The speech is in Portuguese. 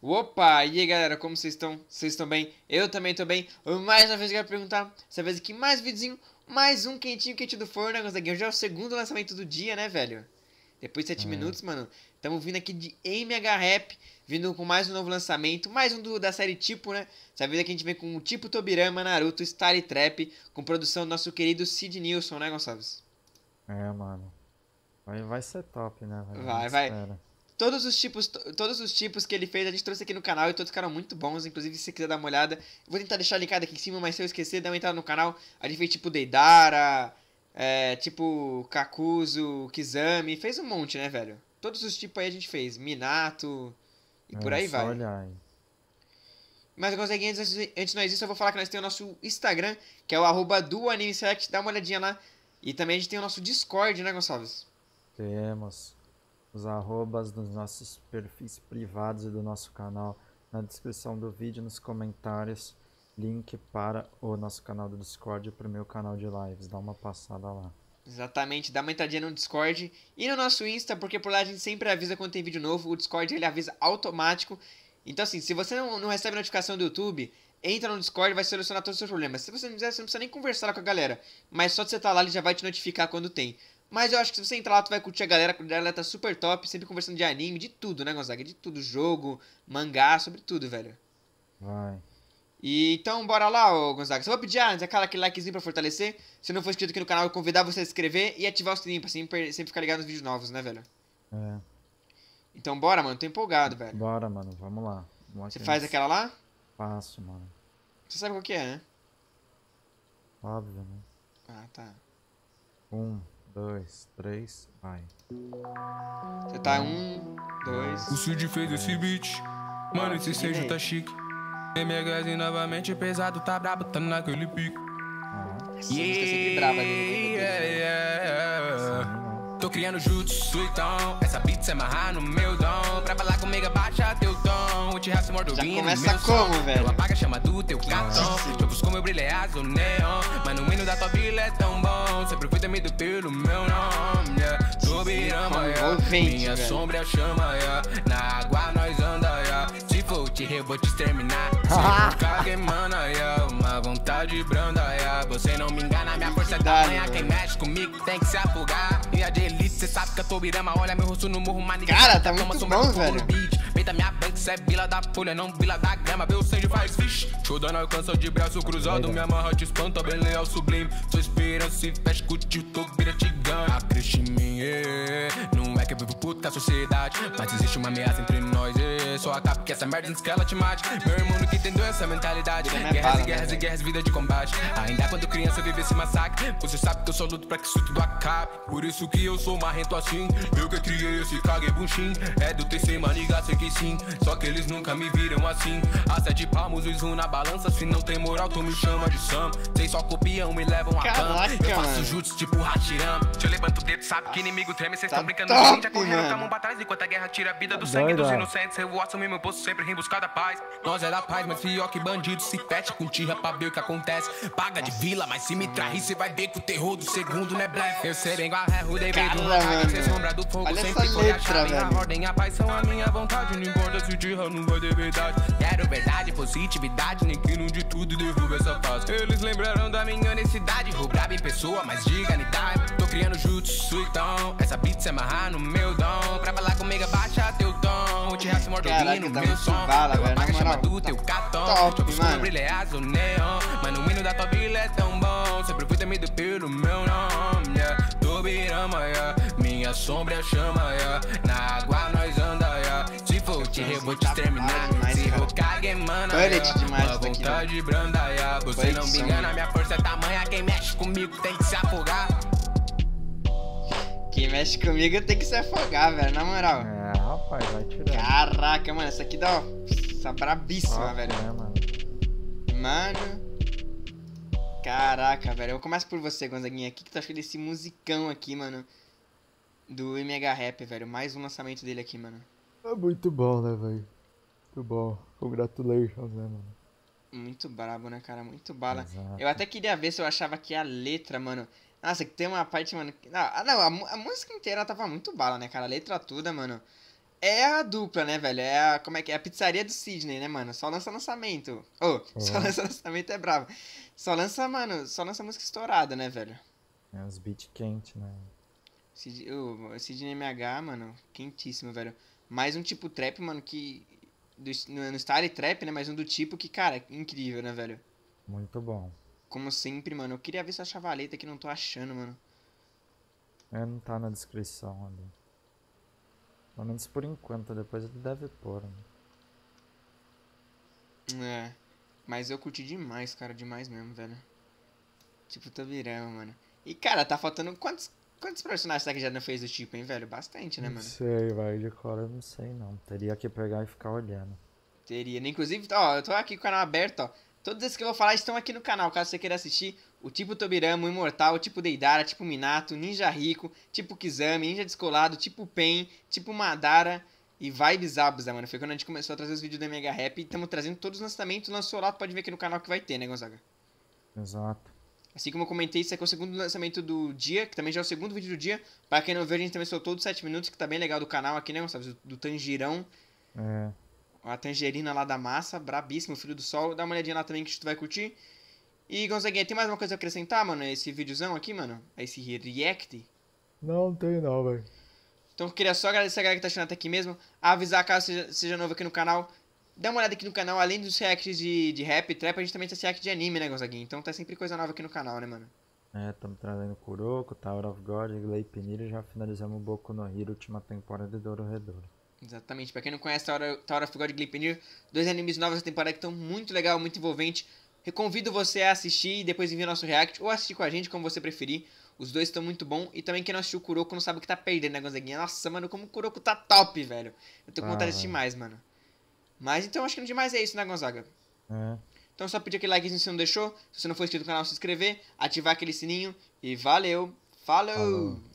Opa, e aí galera, como vocês estão? Vocês estão bem? Eu também tô bem. Mais uma vez eu quero perguntar, dessa vez aqui mais videozinho, mais um quentinho do forno, né, Gonzaguinha? Já é o segundo lançamento do dia, né, velho? Depois de 7 É, minutos, mano, estamos vindo aqui de MH Rap, vindo com mais um novo lançamento, mais um da série Tipo, né? Dessa vez aqui a gente vem com o Tipo Tobirama, Naruto, Style Trap, com produção do nosso querido Sid Nilson, né, Gonçalves? mano. Vai ser top, né, velho? A Vai, gente vai. espera. Todos os tipos que ele fez, a gente trouxe aqui no canal e todos ficaram muito bons. Inclusive, se você quiser dar uma olhada, eu vou tentar deixar linkado aqui em cima, mas se eu esquecer, dá uma entrada no canal. A gente fez tipo Deidara, tipo Kakuzu, Kizami, fez um monte, né, velho? Todos os tipos aí a gente fez, Minato e por É aí só vai. olhar aí. Mas, consegue antes de nós isso, eu vou falar que nós temos o nosso Instagram, que é o @doanimeselect, dá uma olhadinha lá. E também a gente tem o nosso Discord, né, Gonçalves? Temos os arrobas dos nossos perfis privados e do nosso canal na descrição do vídeo, nos comentários. Link para o nosso canal do Discord e para o meu canal de lives. Dá uma passada lá. Exatamente, dá uma entradinha no Discord e no nosso Insta, porque por lá a gente sempre avisa quando tem vídeo novo, o Discord ele avisa automático. Então assim, se você não recebe notificação do YouTube, entra no Discord e vai solucionar todos os seus problemas. Se você não quiser, você não precisa nem conversar lá com a galera, mas só de você estar lá ele já vai te notificar quando tem. Mas eu acho que se você entrar lá, tu vai curtir a galera tá super top, sempre conversando de anime, de tudo, né, Gonzaga? De tudo, jogo, mangá, sobre tudo, velho. Vai. E então, bora lá, ô Gonzaga. Só vou pedir antes aquele likezinho pra fortalecer. Se não for inscrito aqui no canal, eu convidar você a se inscrever e ativar o sininho pra sempre ficar ligado nos vídeos novos, né, velho? É. Então, bora, mano. Tô empolgado, velho. Bora, mano. Vamos lá. Vamos Você aqui faz nesse aquela lá? passo, mano. Você sabe qual que é, né? Óbvio, né? Ah, tá. 1, 2, 3, vai. Você tá 1, 2. O Cid fez esse beat, mano, esse seguindo seja aí. tá chique. MHZ novamente pesado, tá brabo, tá naquele pique. Essa música é sempre brava, né? Tô criando jutsu, então essa beat se amarrar no meu dom. Pra falar comigo, abaixa teu tom. O T-Rap se mordo Já vindo começa meu como, som. velho? Tu apaga a chama do teu cartão. Eu busco meu brilho é azul neon. Mas no hino da tua vila é tão bom. Sempre fui temido pelo meu nome, yeah. Tobirama, envolvente, minha velho. sombra é a chama, yeah. Na água nós anda, yeah. Se for te eu vou te exterminar. Se for cague, mana, yeah. Uma vontade branda, yeah. Você não me engana, minha força é tamanha. Quem mexe comigo tem que se afogar. Minha de elite, cê sabe que eu tô birama. Olha meu rosto no morro, mas ninguém Cara, sabe tá que eu muito tomo sombra bom, do fogo velho. no beat. Peita minha banca, cê é vila da folha, não vila da grama. Meu sangue faz fish. Show dando alcança de braço cruzado. Minha marra te espanta, bem leal, sublime. Sua esperança se fecha com o tio, tô vira te ganha. Acredite em mim, não é que eu vivo puto com a sociedade, mas existe uma ameaça entre nós, só acaba que essa merda antes que ela te mate. Meu irmão que entendeu essa mentalidade. Guerras e guerras, vida de combate. Ainda quando criança vive esse massacre, você sabe que eu só luto pra que isso tudo acabe. Por isso que eu sou marrento assim. Eu que criei esse caguebunchin. É do TC, maniga, sei que sim. Só que eles nunca me viram assim. A 7 palmos, os na balança. Se não tem moral, tu me chama de Sam. Vocês só copiam e levam a Caraca, cama. Eu faço mano. jutsu tipo Hashirama. Se eu levanto o dedo, sabe que inimigo treme. Cês Tá tão brincando top, de gente, já correram mano. com a mão pra trás. Enquanto a guerra tira a vida do sangue dos Doida. inocentes. Eu vou assumir meu posto sempre em busca da paz. Nós é da paz, mas pior que bandido. Se fecha com tira pra ver o que acontece. Paga de vila, mas se me trair, cê vai ver que o terror do segundo não é blefe. Eu sei bem igual a Herro, David, Cara, uma carga, mano. cê sombra do fogo. Olha Sempre essa foi a letra, chave, a velho. ordem, a paz são a minha vontade. Não importa se de erro, não vai ter verdade. Quero verdade, positividade, nem que não de tudo e derruba essa paz. Eles lembraram da minha honestidade. Vou brabo em pessoa, mas dignidade. Tô criando jutsu, então essa beat se amarrar no meu dom. Pra falar comigo, abaixa teu tom. O T-Rap se mordo Caraca, no tá meu muito som. bala, Eu velho, apago na a chama moral, do tá teu cartão. top, Eu busco mano. meu brilho é azul neon. Mas no hino da tua vila é tão bom. Sempre fui temido pelo meu nome, yeah. Tobirama, yeah. Minha sombra é a chama, yeah. Na água nós anda, yeah. Se for te eu vou te exterminar. demais, Se cara. for cague, mana, Bullet yeah. demais Uma isso daqui, vontade branda, yeah. Você Bullet não me som. engana, minha força é tamanha. Quem mexe comigo tem que se afogar. Quem mexe comigo tem que se afogar, velho, na moral. É, rapaz, vai tirar. Caraca, mano, essa aqui dá, ó, essa brabíssima, Top, velho. né, mano? Mano. Caraca, velho. Eu começo por você, Gonzaguinha. O que tu achou desse musicão aqui, mano? Do MH Rap, velho. Mais um lançamento dele aqui, mano. É muito bom, né, velho? Muito bom. Congratulations, né, mano? Muito brabo, né, cara? Muito bala. Exato. Eu até queria ver se eu achava que a letra, mano. Nossa, que tem uma parte, mano. Não, a música inteira tava muito bala, né, cara? A letra toda, mano. é a dupla, né, velho? É a, como é que é? A pizzaria do Sidney, né, mano? Só lança lançamento. Só lança lançamento é bravo. Só lança, mano, só lança música estourada, né, velho? É os beat quente, né? O Sidney MH, mano, quentíssimo, velho. Mais um tipo trap, mano, que... no style trap, né? Mais um do tipo que, cara, incrível, né, velho? Muito bom. Como sempre, mano. Eu queria ver essa chavaleta que não tô achando, mano. Não tá na descrição ali. Pelo menos por enquanto, depois ele deve pôr, né? É. Mas eu curti demais, cara. Demais mesmo, velho. Tipo, Tobirama, mano. E, cara, tá faltando... Quantos personagens será que já não fez do tipo, hein, velho? Bastante, né, Não mano? sei, vai de cor eu não sei não. Teria que pegar e ficar olhando. Teria. Inclusive, ó, eu tô aqui com o canal aberto, ó. Todos esses que eu vou falar estão aqui no canal, caso você queira assistir. O tipo Tobirama, o Imortal, o tipo Deidara, tipo Minato, Ninja Rico, tipo Kizami, Ninja Descolado, tipo Pen, tipo Madara e Vibes Abusa, mano. Foi quando a gente começou a trazer os vídeos do Mega Rap e estamos trazendo todos os lançamentos. Lançou lá, tu pode ver aqui no canal que vai ter, né, Gonzaga? Exato. Assim como eu comentei, esse aqui é o segundo lançamento do dia, que também já é o segundo vídeo do dia. Pra quem não viu, a gente também soltou dos 7 minutos, que tá bem legal do canal aqui, né, Gonçalves? Do Tangirão. É. A tangerina lá da massa, brabíssimo, Filho do Sol. Dá uma olhadinha lá também que tu vai curtir. E, Gonzaguinha, tem mais uma coisa a acrescentar, mano? Esse videozão aqui, mano? Esse react. Não tem não, velho. Então eu queria só agradecer a galera que tá chegando até aqui mesmo. Avisar caso seja novo aqui no canal. Dá uma olhada aqui no canal, além dos reacts de rap e trap, a gente também tem esse react de anime, né, Gonzaguinha? Então tá sempre coisa nova aqui no canal, né, mano? Estamos trazendo Kuroko, Tower of God, Gleipnir e já finalizamos o Boku no Hero, última temporada de Dorohedoro. Exatamente. Pra quem não conhece Tower of God e Gleipnir, 2 animes novos da temporada que estão muito legal, muito envolvente. Convido você a assistir e depois enviar nosso react, ou assistir com a gente, como você preferir. Os dois estão muito bons. E também quem não assistiu o Kuroko não sabe o que tá perdendo, né, Gonzaguinha? Nossa, mano, como o Kuroko tá top, velho. Eu tô com vontade de assistir mais, mano. Mas então acho que no demais é isso, né, Gonzaga? Então só pedir aquele like se você não deixou. Se você não for inscrito no canal, se inscrever, ativar aquele sininho. E valeu! Falou.